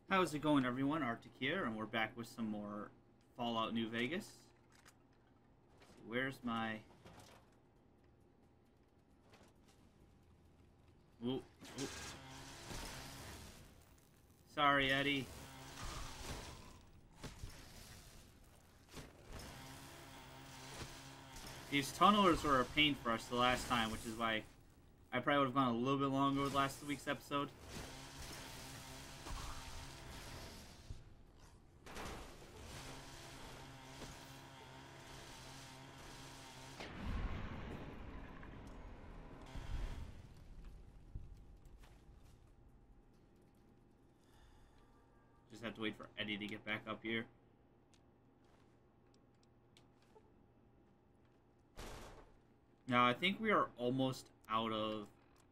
How's it going, everyone? Arctic here, and we're back with some more Fallout New Vegas. Where's my... Ooh, ooh. Sorry, Eddie. These tunnelers were a pain for us the last time, which is why I probably would have gone a little bit longer with last week's episode. Just have to wait for Eddie to get back up here. Now, I think we are almost out of...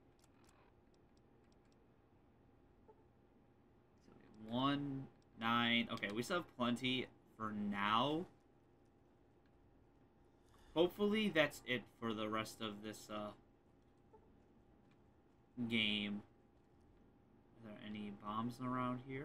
1, 9... Okay, we still have plenty for now. Hopefully that's it for the rest of this game. Are there any bombs around here?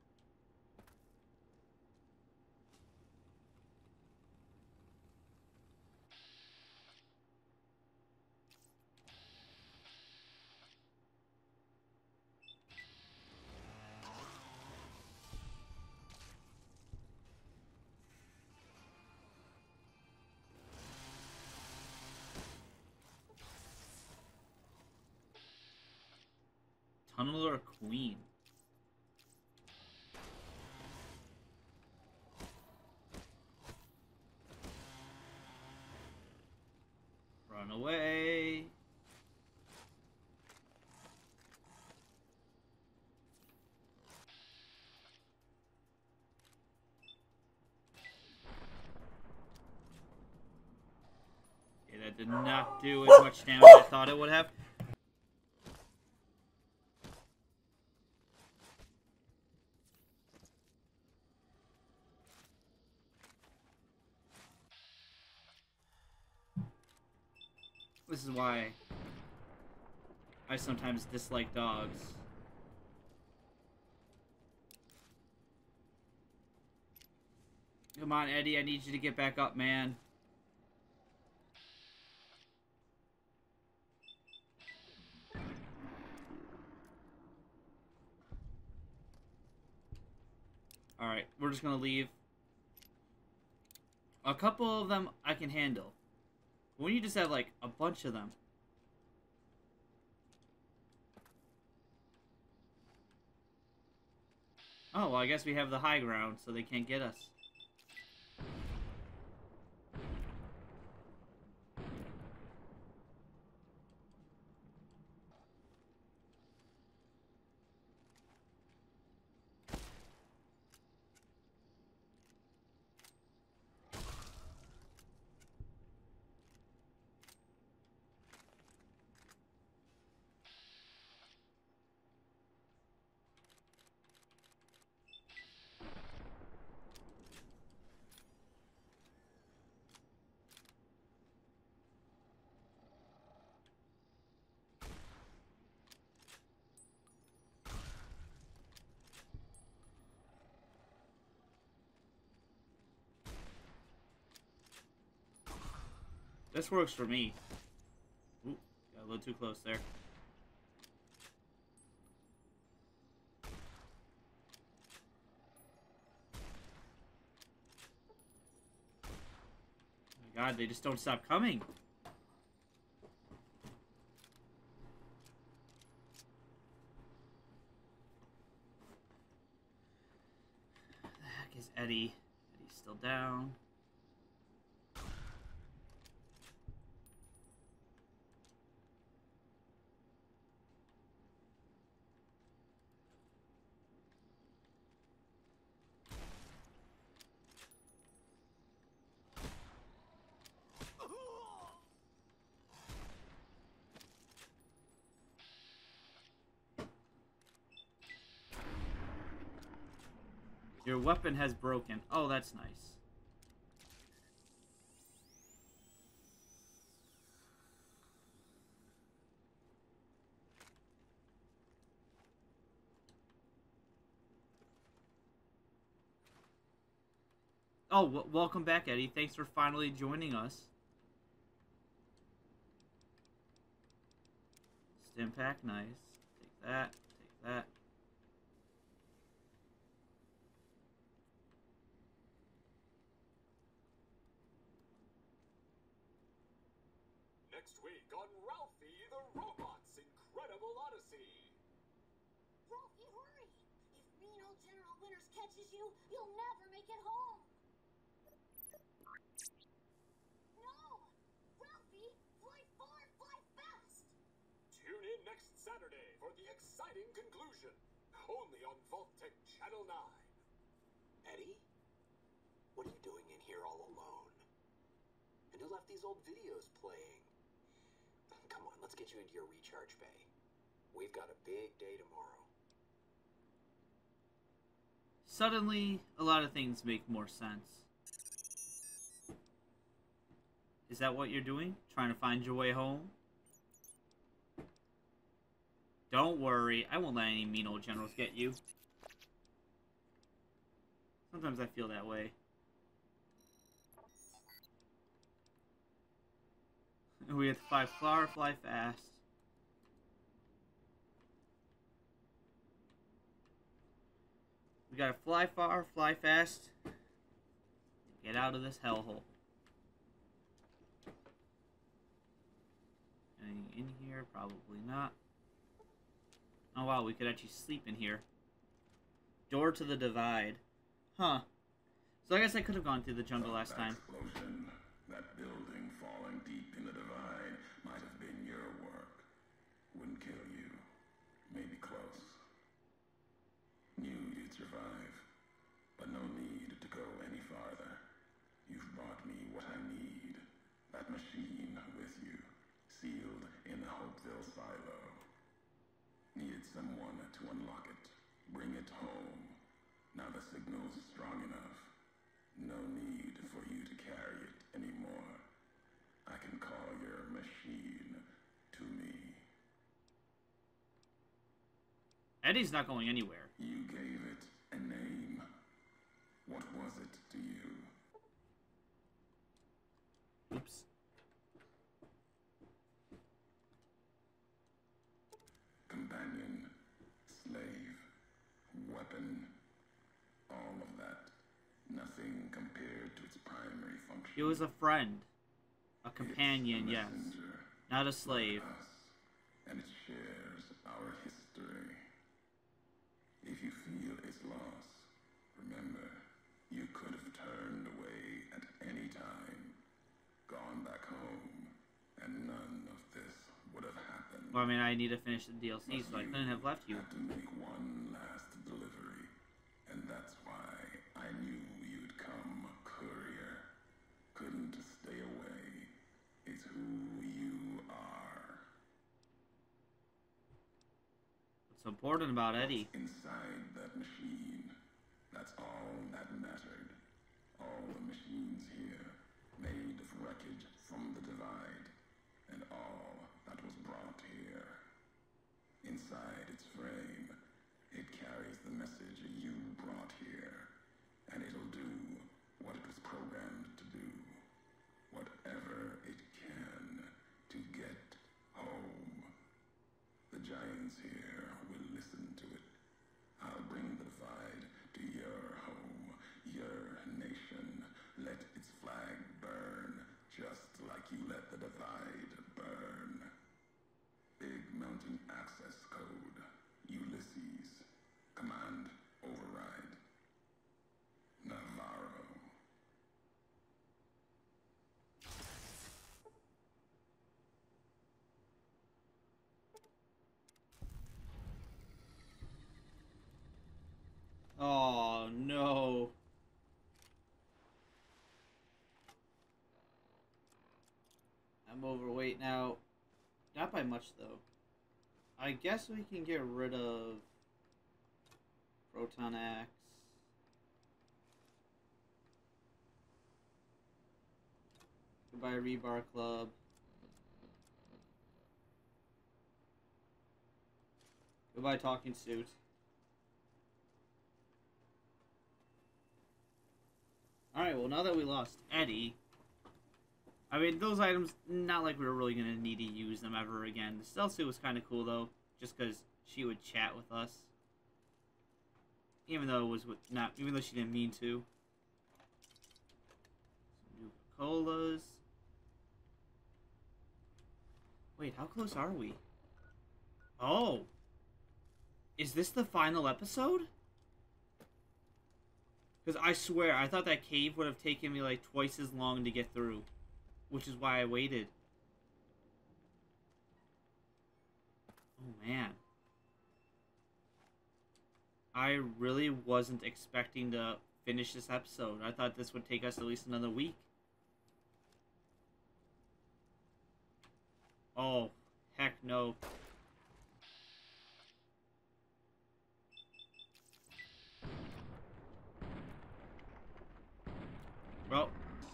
Tunneler Queen. Run away. Okay, that did not do as much damage as I thought it would have. This is why I sometimes dislike dogs. Come on, Eddie, I need you to get back up, man. Alright, we're just gonna leave. A couple of them I can handle. When you just have, like, a bunch of them. Oh, well, I guess we have the high ground, so they can't get us. This works for me. Ooh, got a little too close there. Oh my God, they just don't stop coming. Where the heck is Eddie? Eddie's still down. Your weapon has broken. Oh, that's nice. Oh, welcome back, Eddie. Thanks for finally joining us. Stimpack, nice. Take that. Take that. Next week on Ralphie the Robot's Incredible Odyssey. Ralphie, hurry! If mean old General Winters catches you, you'll never make it home! No! Ralphie, fly far, fly fast! Tune in next Saturday for the exciting conclusion. Only on Vault-Tec Channel 9. Eddie? What are you doing in here all alone? And who left these old videos playing? Come on, let's get you into your recharge bay. We've got a big day tomorrow. Suddenly, a lot of things make more sense. Is that what you're doing? Trying to find your way home? Don't worry, I won't let any mean old generals get you. Sometimes I feel that way. We have to fly far, fly fast. We gotta fly far, fly fast. Get out of this hellhole. Anything in here? Probably not. Oh wow, we could actually sleep in here. Door to the divide. Huh. So I guess I could have gone through the jungle last time. Explosion, that building falling deep in the divide might have been your work. Wouldn't kill you. Maybe close. Knew you'd survive, but no need to go any farther. You've brought me what I need. That machine with you, sealed in the Hopeville silo. Needed someone to unlock it, bring it home. Now the signal's strong enough. No need for you to carry it anymore. I can call your machine to me. Eddie's not going anywhere. You gave it a name. What was it to you? Oops. Companion, slave, weapon, all of that. Nothing compared to its primary function. It was a friend. A companion, It's a yes. messenger, Not a slave. like us, and it shares our history. If you feel its loss, remember, you could have turned away at any time, gone back home, and none of this would have happened. Well, I mean, I need to finish the DLC, so I couldn't have left you. Had to make one last delivery, and that's why I knew you'd come, courier. Couldn't stay away. It's who you are. What's so important about Eddie? Inside that machine, that's all that mattered. All the machines here, made of wreckage from the divide, and all that was brought here. Inside its frame, it carries the message you brought here, and it'll do what it was programmed to do. Whatever it can to get home. The giants here will listen to it. I'll bring the divide to your home, your nation. Let its flag burn, just like you let the divide burn. Big Mountain Access Code, Ulysses. Command override. Navarro. Oh, no. I'm overweight now. Not by much, though. I guess we can get rid of Proton Axe. Goodbye, Rebar Club. Goodbye, Talking Suit. Alright. Alright, well, now that we lost Eddie... I mean, those items, not like we were really going to need to use them ever again. The stealth suit was kind of cool, though, just because she would chat with us. Even though it was even though she didn't mean to. Some new colas. Wait, how close are we? Oh! Is this the final episode? Because I swear, I thought that cave would have taken me like twice as long to get through. Which is why I waited. Oh man. I really wasn't expecting to finish this episode. I thought this would take us at least another week. Oh, heck no. Well.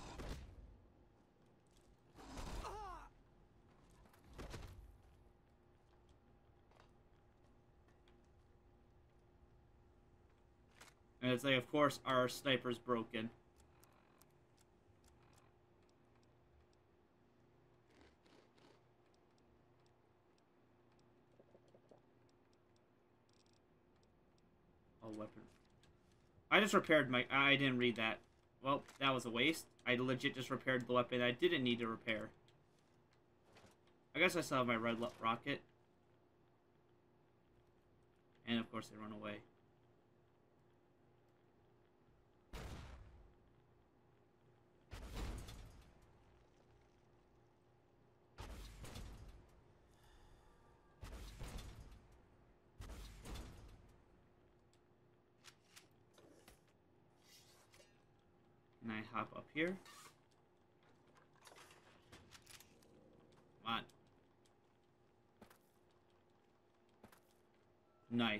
And it's like, of course, our sniper's broken. Oh, weapon. I just repaired my... I didn't read that. Well, that was a waste. I legit just repaired the weapon I didn't need to repair. I guess I still have my red rocket. And, of course, they run away. Can I hop up here? Come on. Nice.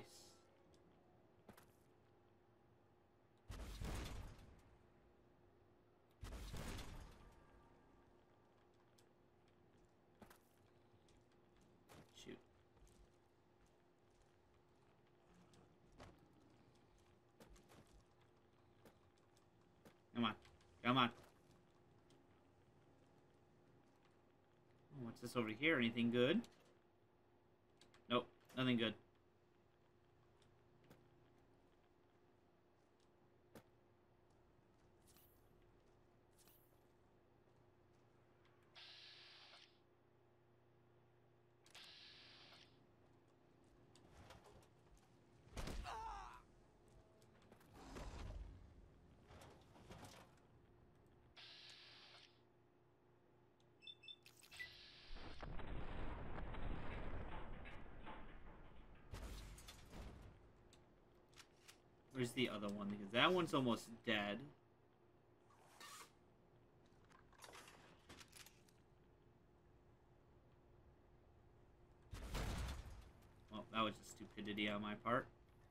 Shoot. Come on. Come on. Oh, what's this over here? Anything good? Nope. Nothing good. Where's the other one? Because that one's almost dead. Well, that was just stupidity on my part.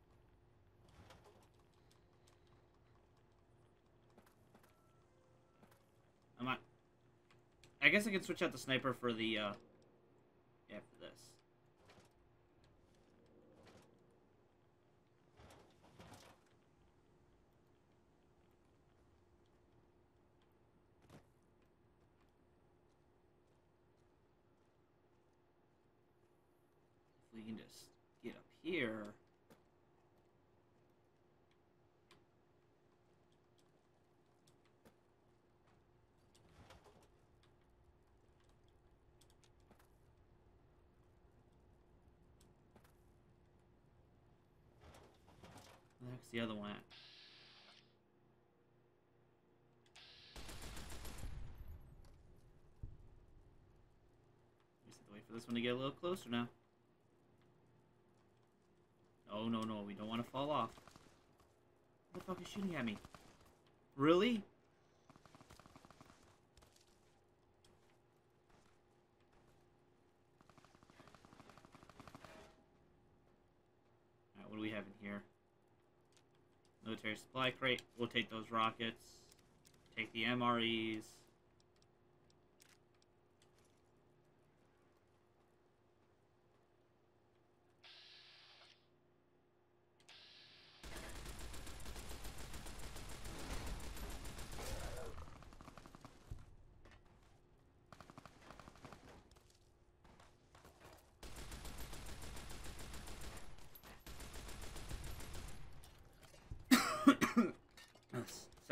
Come on. I guess I can switch out the sniper for the, yeah, for this. We can just get up here. Where the heck's the other one at? Just have to wait for this one to get a little closer now. Oh, no, no, we don't want to fall off. What the fuck is shooting at me? Really? Alright, what do we have in here? Military supply crate. We'll take those rockets. Take the MREs.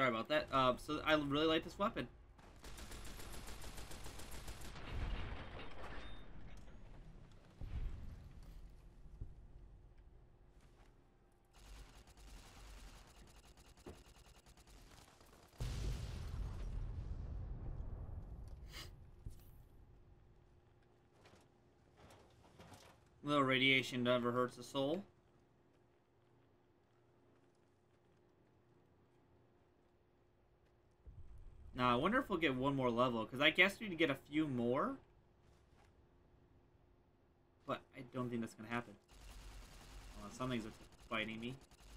Sorry about that. So I really like this weapon. A little radiation never hurts a soul. Now, I wonder if we'll get one more level, because I guess we need to get a few more. But I don't think that's going to happen. Hold on, something's fighting me.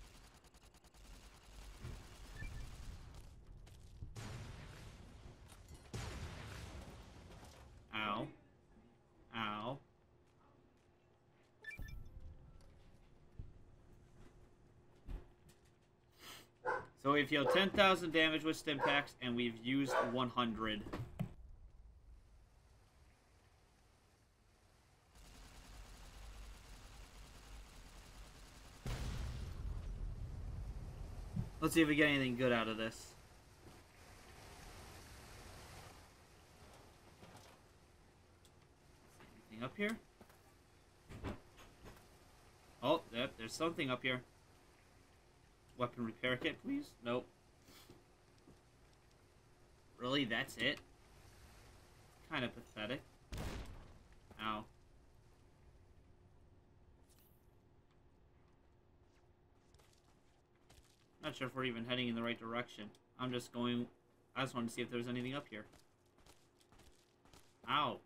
Ow. Ow. So we've healed 10,000 damage with Stimpaks, and we've used 100. Let's see if we get anything good out of this. Anything up here? Oh, yep, there's something up here. Weapon repair kit, please? Nope. Really? That's it? Kind of pathetic. Ow. Not sure if we're even heading in the right direction. I'm just going... I just wanted to see if there's anything up here. Ow.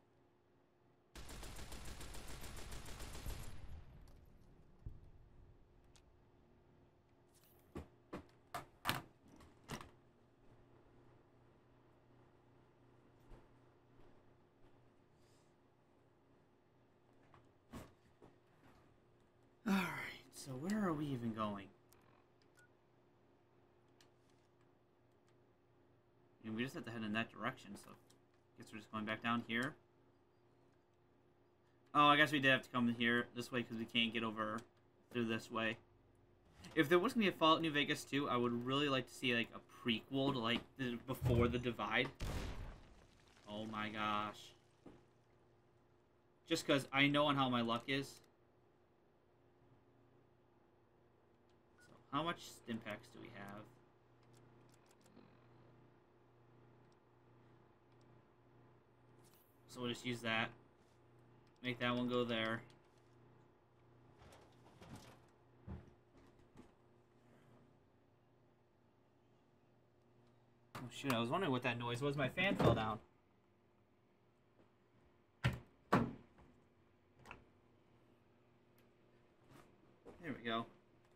Alright, so where are we even going? I mean, we just have to head in that direction, so... I guess we're just going back down here. Oh, I guess we did have to come here this way because we can't get over through this way. If there was going to be a Fallout New Vegas 2, I would really like to see, like, a prequel to, like, before the Divide. Oh my gosh. Just because I know on how my luck is. How much Stimpaks do we have? So we'll just use that. Make that one go there. Oh shoot, I was wondering what that noise was. My fan fell down. There we go.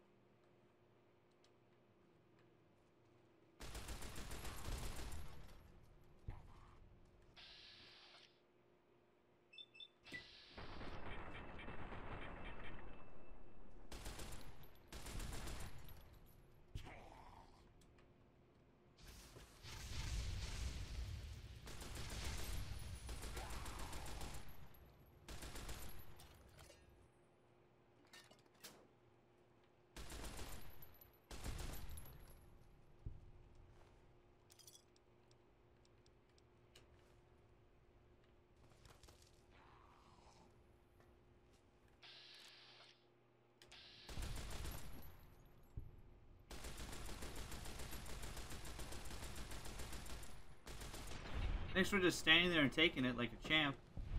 Thanks for just standing there and taking it like a champ.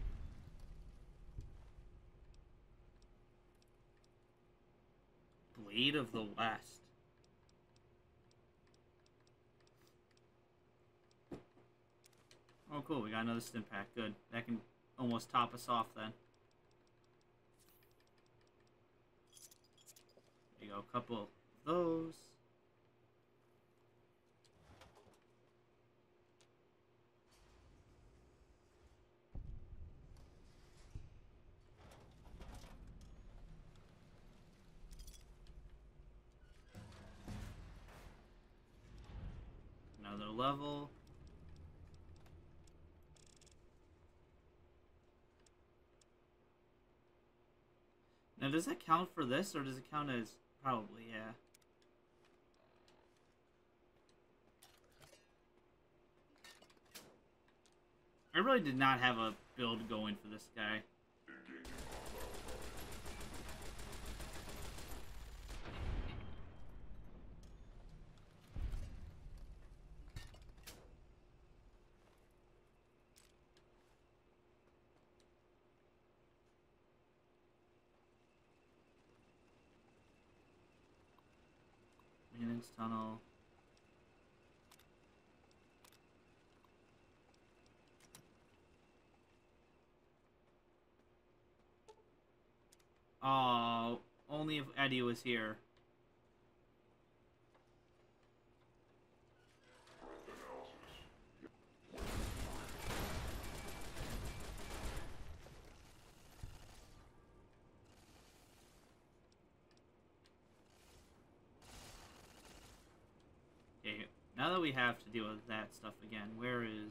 Blade of the West. Oh cool, we got another Stimpak. Good. That can almost top us off then. There you go, a couple of those. Another level. Now, does that count for this, or does it count as... Probably, yeah. I really did not have a build going for this guy. Maintenance tunnel. Oh, only if Eddie was here. Okay, now that we have to deal with that stuff again, where is...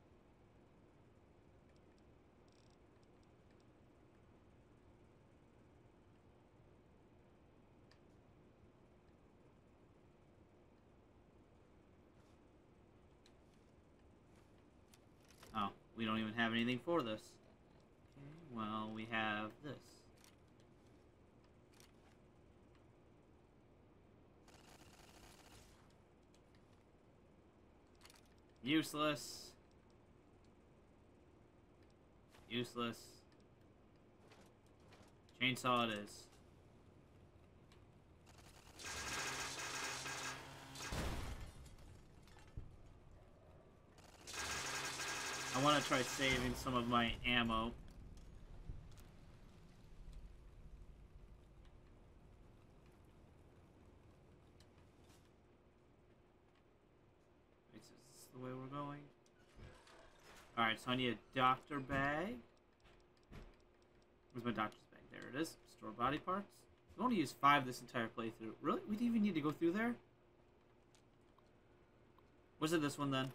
Oh, we don't even have anything for this. Okay, well, we have this. Useless. Useless. Chainsaw it is. I want to try saving some of my ammo. Wait, so is this the way we're going? Alright, so I need a doctor bag. Where's my doctor's bag? There it is. Store body parts. We only used 5 this entire playthrough. Really? We didn't even need to go through there? Was it this one then?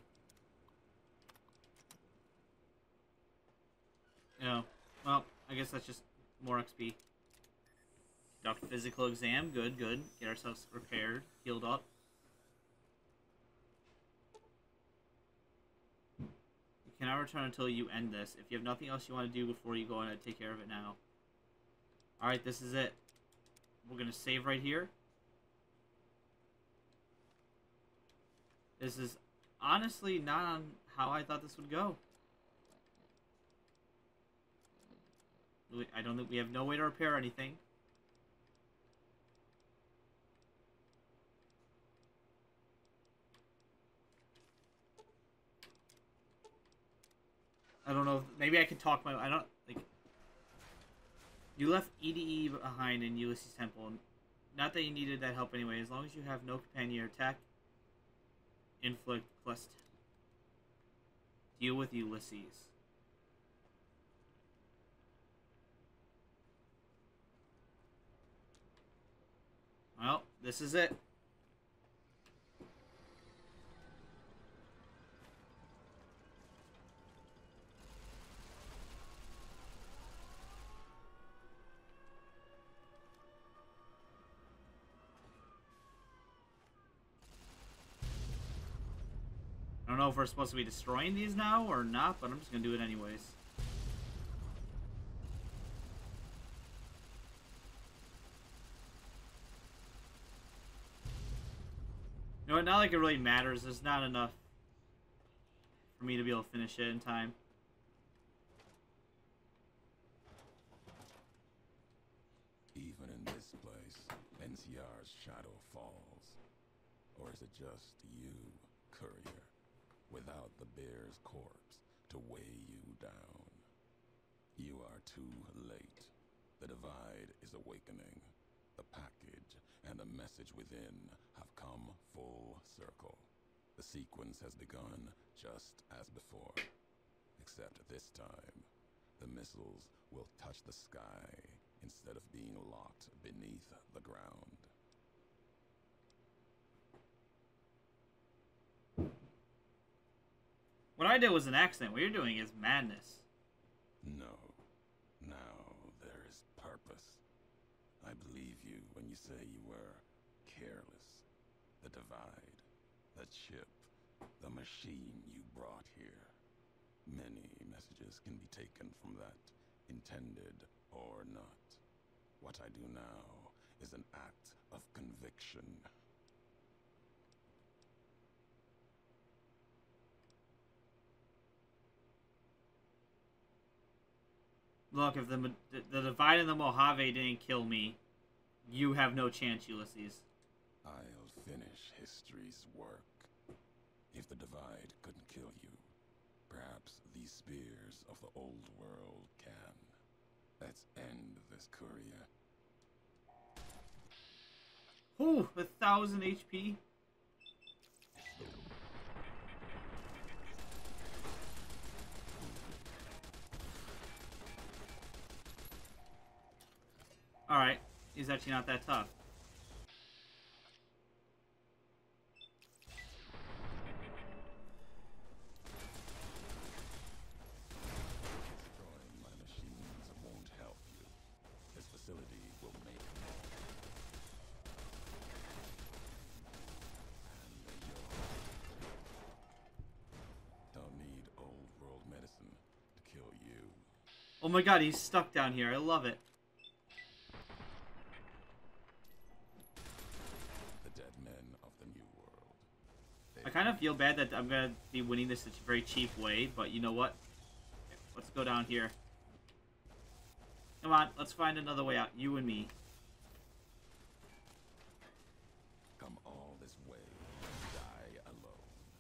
No. Well, I guess that's just more XP. Doctor physical exam. Good, good. Get ourselves repaired. Healed up. You cannot return until you end this. If you have nothing else you want to do before you go on, take care of it now. Alright, this is it. We're going to save right here. This is honestly not on how I thought this would go. I don't think we have no way to repair anything. I don't know. Maybe I can talk my... I don't... Like... You left EDE behind in Ulysses Temple. Not that you needed that help anyway. As long as you have no companion or attack, inflict plus... Deal with Ulysses. Well, this is it. I don't know if we're supposed to be destroying these now or not, but I'm just gonna do it anyways. You know what, not like it really matters. There's not enough for me to be able to finish it in time. Even in this place, NCR's shadow falls. Or is it just you, courier, without the bear's corpse to weigh you down? You are too late. The divide is awakening. The package and the message within have come full circle. The sequence has begun just as before. Except this time, the missiles will touch the sky instead of being locked beneath the ground. What I did was an accident. What you're doing is madness. No. Now there is purpose. I believe you when you say you were careless. The divide, the chip, the machine you brought here. Many messages can be taken from that, intended or not. What I do now is an act of conviction. Look, if the Divide and the Mojave didn't kill me, you have no chance, Ulysses. I'll finish history's work. If the Divide couldn't kill you, perhaps these spears of the old world can. Let's end this courier. Ooh, 1,000 HP. Alright, he's actually not that tough. Destroying my machines won't help you. This facility will make more. And don't need old world medicine to kill you. Oh my god, he's stuck down here. I love it. The dead men of the new world. I kind of feel bad that I'm going to be winning this in a very cheap way, but you know what? Let's go down here. Come on, let's find another way out. You and me. Come all this way and die alone.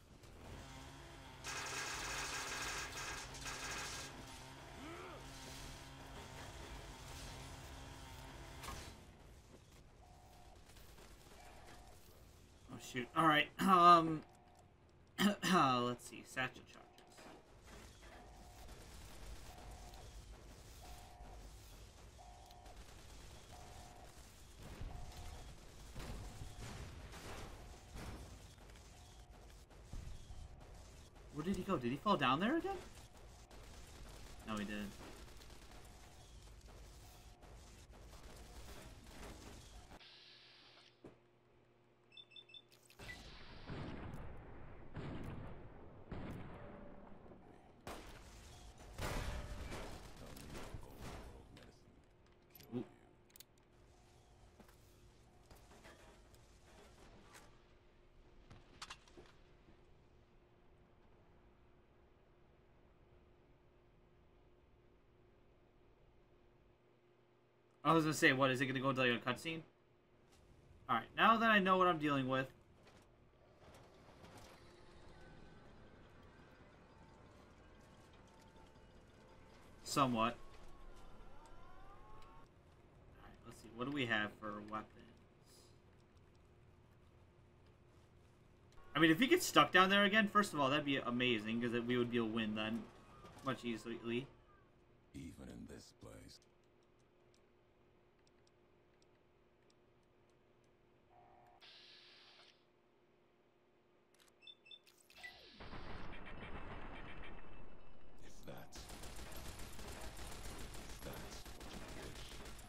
Oh shoot. Alright, let's see. Satchel charges. Where did he go? Did he fall down there again? No, he didn't. Don't need old world medicine to kill Ooh. you. I was gonna say, what, is it gonna go into like a cutscene? Alright, now that I know what I'm dealing with. Somewhat. Alright, let's see, what do we have for weapons? I mean, if he gets stuck down there again, first of all, that'd be amazing, because we would be able to win then. Much easily. Even in this place. If that's what you wish.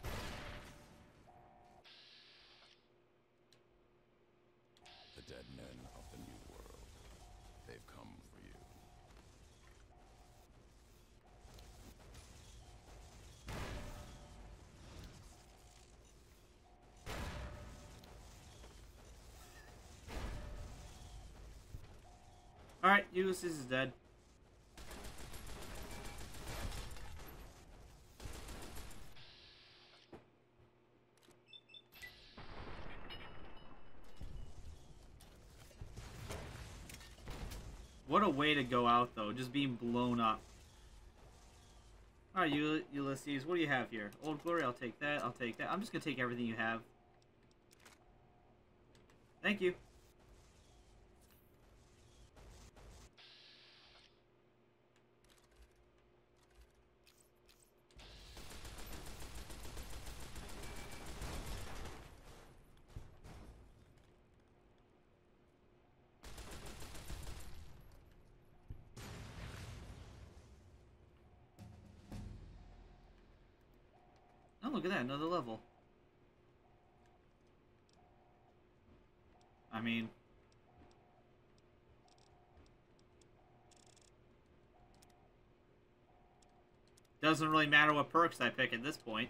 The dead men of the new world. They've come for you. Alright, Ulysses is dead. What a way to go out, though, just being blown up. Alright, Ulysses, what do you have here? Old Glory, I'll take that, I'll take that. I'm just gonna take everything you have. Thank you. Oh, look at that, another level. I mean... Doesn't really matter what perks I pick at this point.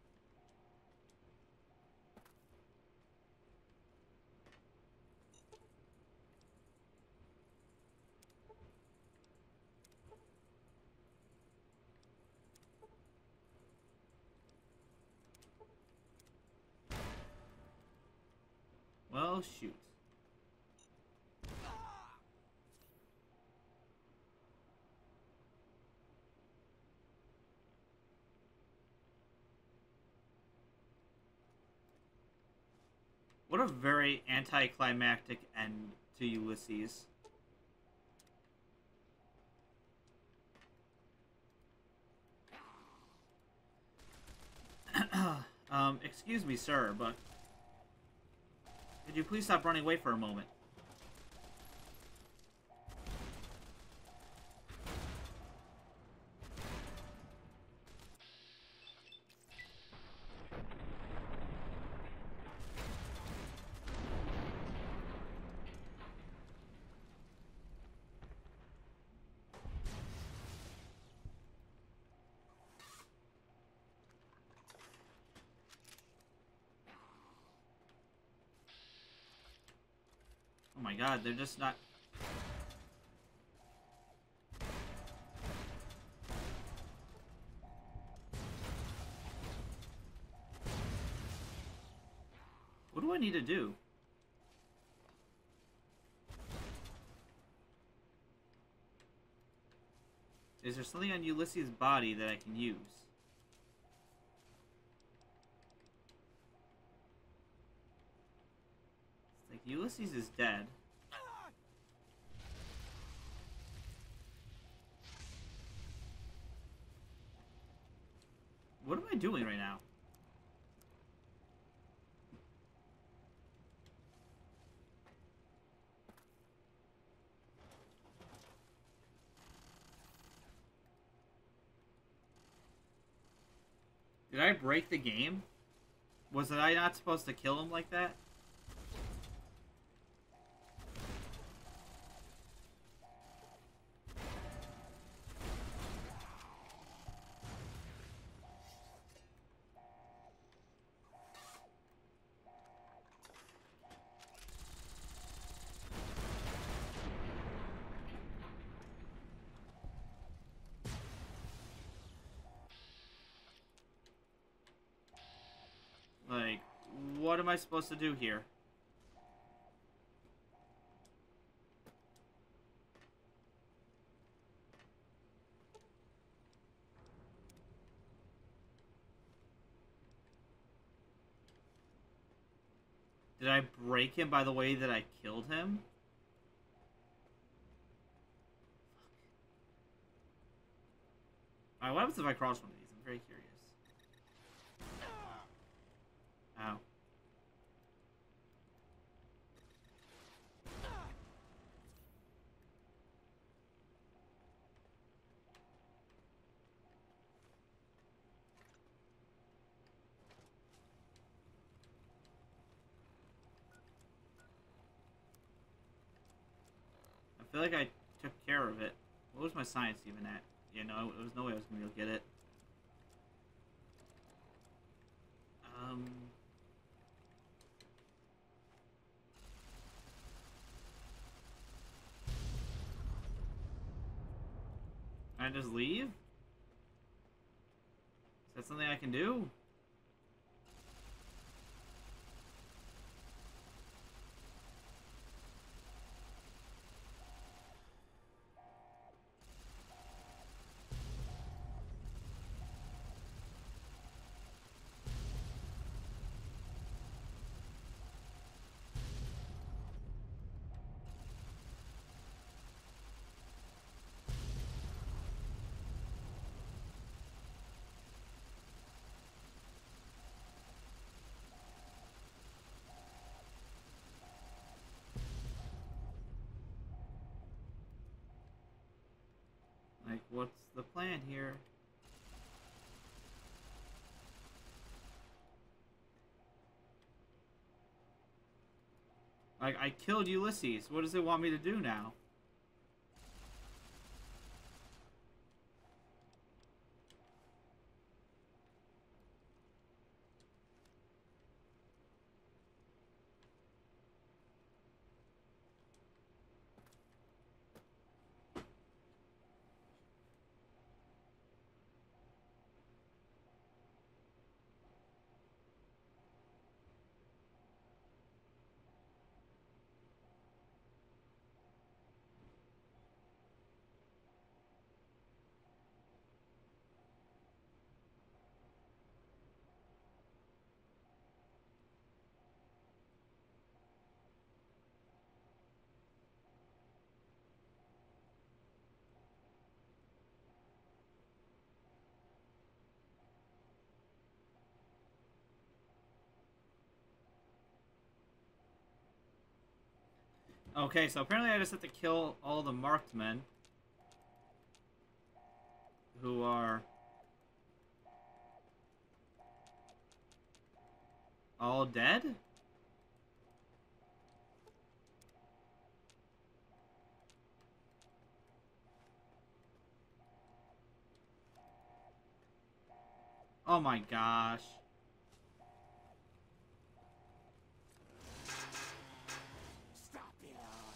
Well, shoot. What a very anticlimactic end to Ulysses. Excuse me, sir, but could you please stop running away for a moment? Oh my god, they're just not... What do I need to do? Is there something on Ulysses' body that I can use? It's like Ulysses is dead. What am I doing right now? Did I break the game? Was I not supposed to kill him like that? Like, what am I supposed to do here? Did I break him by the way that I killed him? Alright, what happens if I cross one of these? I'm very curious. Ow. I feel like I took care of it. What was my science even at? Yeah, no, there was no way I was going to be able to get it. Can I just leave? Is that something I can do? Like, what's the plan here? Like, I killed Ulysses. What does it want me to do now? Okay, so apparently I just have to kill all the marked men. Who are... all dead? Oh my gosh. Stop you!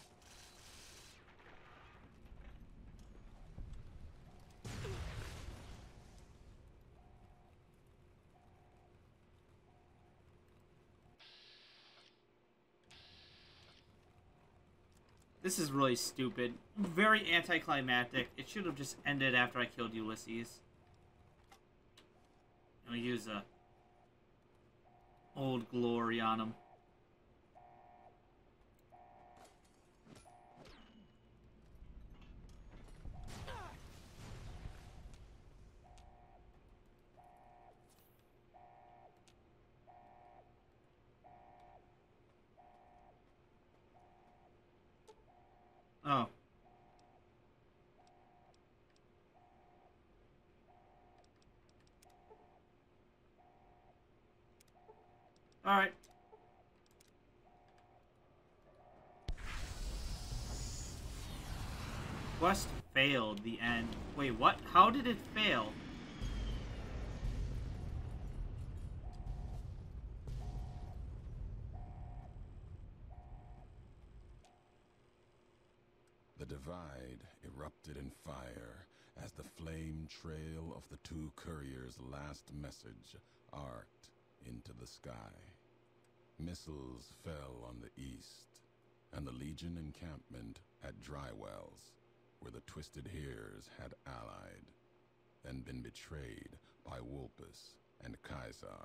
This is really stupid. Very anticlimactic. It should have just ended after I killed Ulysses. I'll use a old glory on him. Oh. Alright. Quest failed. The end. Wait, what? How did it fail? The divide erupted in fire as the flame trail of the two couriers' last message arced into the sky. Missiles fell on the east, and the Legion encampment at Drywells, where the Twisted Heres had allied, then been betrayed by Wulpus and Caesar.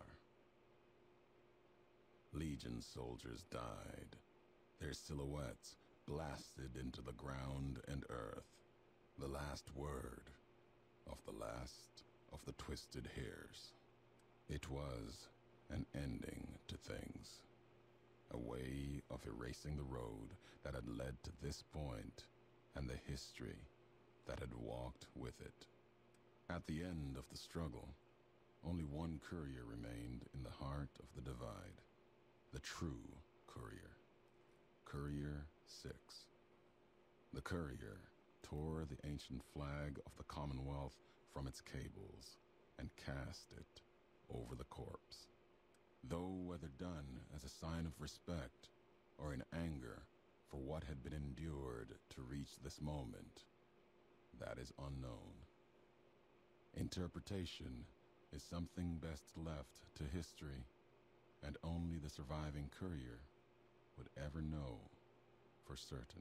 Legion soldiers died, their silhouettes blasted into the ground and earth, the last word of the last of the Twisted Heres. It was an ending to things, a way of erasing the road that had led to this point and the history that had walked with it. At the end of the struggle, only one courier remained in the heart of the divide, the true courier, Courier 6. The courier tore the ancient flag of the Commonwealth from its cables and cast it over the corpse. Though whether done as a sign of respect or in anger for what had been endured to reach this moment, that is unknown. Interpretation is something best left to history, and only the surviving courier would ever know for certain.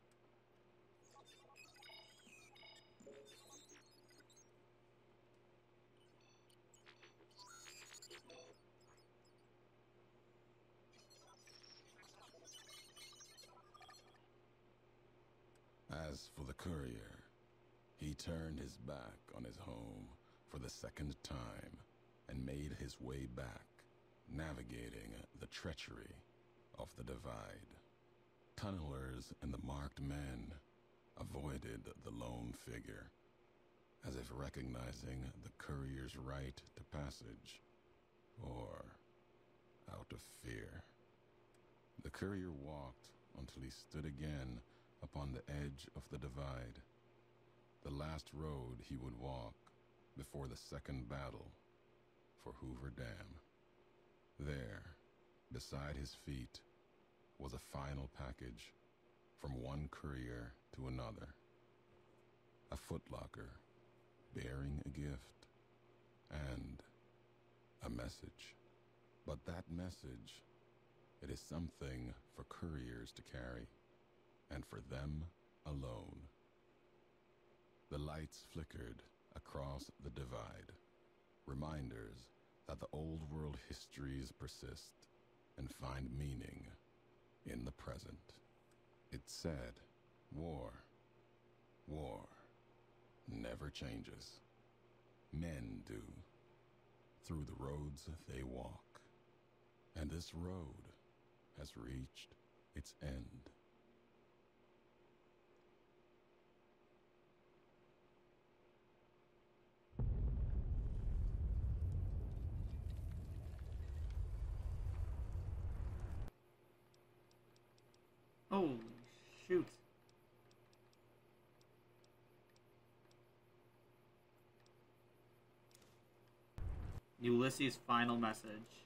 As for the courier, he turned his back on his home for the second time and made his way back, navigating the treachery of the divide. Tunnelers and the marked men avoided the lone figure, as if recognizing the courier's right to passage, or out of fear. The courier walked until he stood again upon the edge of the divide, the last road he would walk before the second battle for Hoover Dam. There, beside his feet, was a final package from one courier to another. A footlocker bearing a gift and a message. But that message, it is something for couriers to carry, and for them alone. The lights flickered across the divide, reminders that the old world histories persist and find meaning in the present. It said, war never changes. Men do, through the roads they walk. And this road has reached its end. Holy shoot. Ulysses' final message.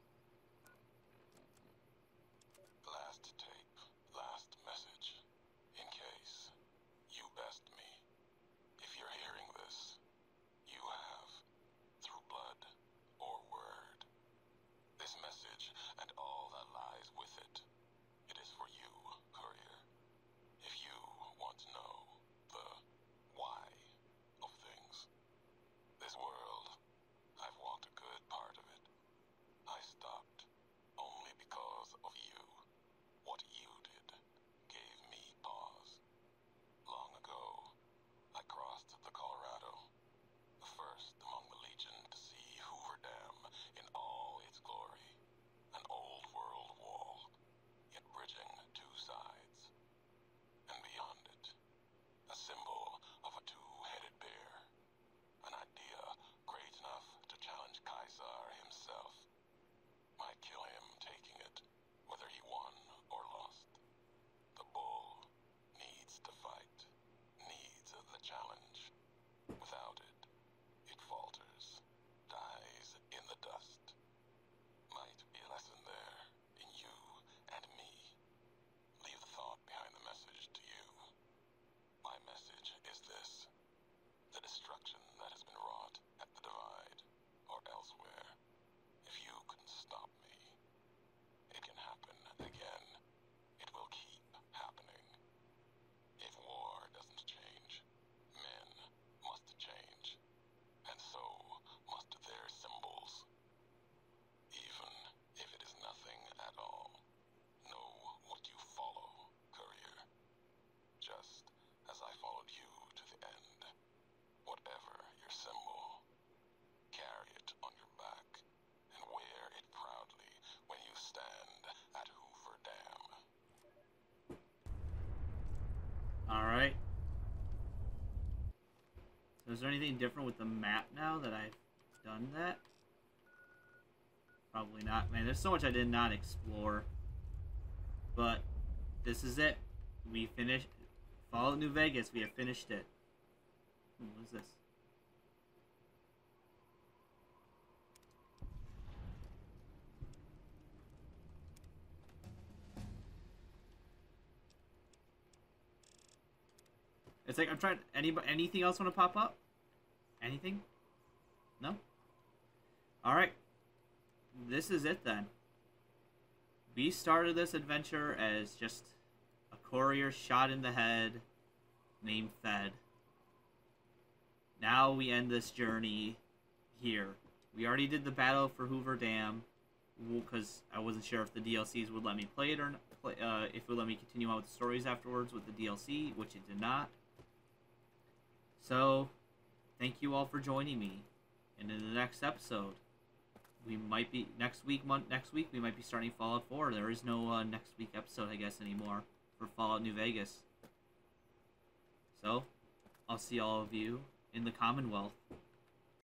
Last tape, last message. In case you best me. If you're hearing this, you have, through blood or word, this message and all that lies with it. It is for you, courier. If you want to know the why of things. This world, I've walked a good part of it. I stopped only because of you. What you did gave me pause. Long ago, I crossed the Colorado, the first among the Legion to see Hoover Dam in all its glory. An old world wall, yet bridging two sides. And beyond it, a symbol of a two-headed bear. An idea great enough to challenge Caesar himself. Might kill him taking it, whether he won or lost. The bull needs to fight, needs the challenge. Without it, it falters, dies in the dust. Might be a lesson there, in you and me. Leave the thought behind the message to you. My message is this. The destruction that has been wrought at the Divide, or elsewhere, if you can stop me, it can happen again. It will keep happening. If war doesn't change, men must change, and so must their symbols. Even if it is nothing at all, know what you follow, courier. Just as I followed you to the end. Whatever your symbol, carry it on your back and wear it proudly when you stand at Hoover Dam. Alright. So is there anything different with the map now that I've done that? Probably not. Man, there's so much I did not explore. But this is it. We finished Fallout New Vegas. We have finished it. What is this? It's like I'm trying. Anything else want to pop up? Anything? No. All right. This is it then. We started this adventure as just a courier shot in the head, named Fed. Now we end this journey here. We already did the battle for Hoover Dam, because I wasn't sure if the DLCs would let me play it or not, if it would let me continue on with the stories afterwards with the DLC, which it did not. So, thank you all for joining me. And in the next episode, we might be next week we might be starting Fallout 4. There is no next week episode, I guess, anymore for Fallout New Vegas. So, I'll see all of you in the Commonwealth.